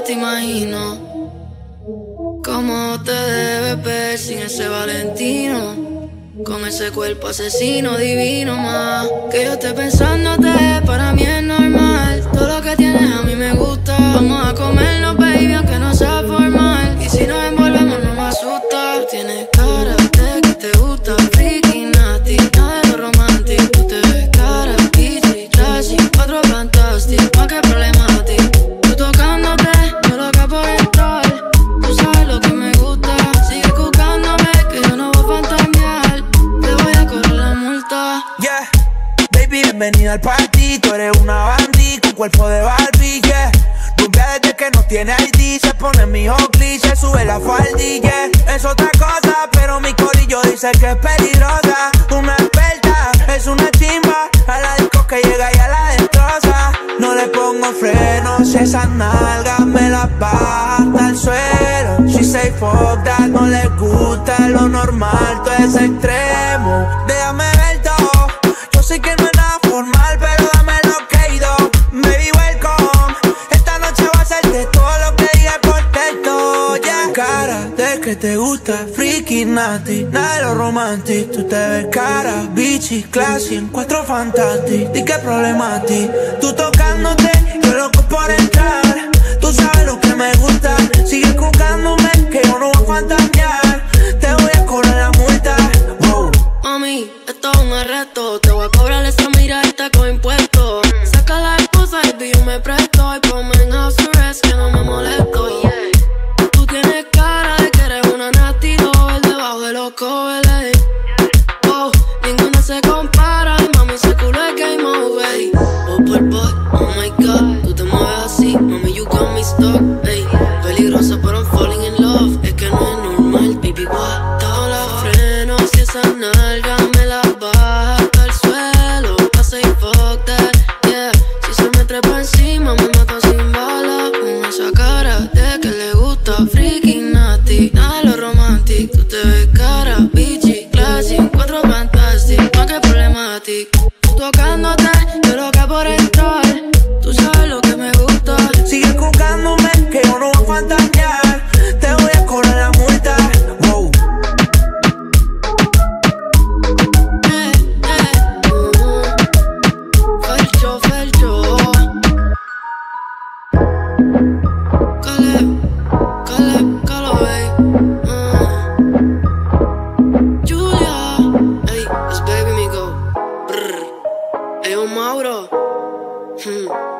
te imagino cómo te debes ver sin ese Valentino, con ese cuerpo asesino divino más. Que yo esté pensándote, para mí es normal. Todo lo que tienes a mí me gusta. Vamos a comernos, baby, aunque no sea formal. Y si nos envolvemos no me asusta. Tú tienes cara de que te gusta freaky, nasty, nada de lo romántico. Tú te ves cara, easy, classy, otro fantástico, más que problemático. Tú tocándote, yo loca por entrar. Tú sabes lo que me gusta. Sigue buscándome, que yo no voy a fantasear. Te voy a correr la multa. Yeah, baby, bienvenida al party. Tú eres una bandit con cuerpo de Barbie, yeah. Rubia desde que no tiene ID. Se pone mi Oakley, se sube la faldilla. Es otra cosa, pero mi corillo dice que es peligrosa. Una experta, es una chimba. A la disco que llega y a la destroza. No le pongo frenos, si esas nalgas me las baja hasta el suelo. She say fuck that, no le gusta lo normal, todo es extremo. Déjame ver todo, yo sé que no es nada formal, pero dame lo que he ido. Baby, welcome, esta noche va a ser de todo lo que dije por texto, yeah. Cara de que te gusta freaky, nasty, nada de lo romántico. Tú te ves cara, bitchy, classy, en cuatro fantastic. Di que problema a ti, tú tocándote, yo loco por entrar. Tú sabes lo que me gusta, sigue buscándome, que yo no voy a fantasear. Te voy a cobrar la multa, wow. Mami, esto es un arresto. Te voy a cobrar esa miradita con impuestos. Saca la esposa y yo me presto. Y ponme en house arrest que no me molesto. Tú tienes cara de que eres una nasty doll debajo de los covers. Oh, ninguna se compara. Y mami, ese culo es game over. Oh, por boy, oh my god. Tú te mueves así, mami, you got me stuck. Ey, peligrosa, pero I'm falling in love. Es que no es normal, baby, what? Todos los frenos y esas nalgas me las baja hasta el suelo. I say fuck that, yeah. Si se me trepa encima, me mato sin bala. Con esa cara de que le gusta freaky, nasty, nada de lo romántico. Tú te ves cara, bitchy, classy, cuatro fantastic, más que problemático. Tú tocándote, yo loca por entrar. Tú sabes lo que me gusta. Sigue buscándome, que yo no voy a fantasear. Te voy a cobrar la multa, wow. Felcho, Felcho. Caleb, Calloway. Julia. Ey, es Baby Migo. Brr. Ey, un Mauro.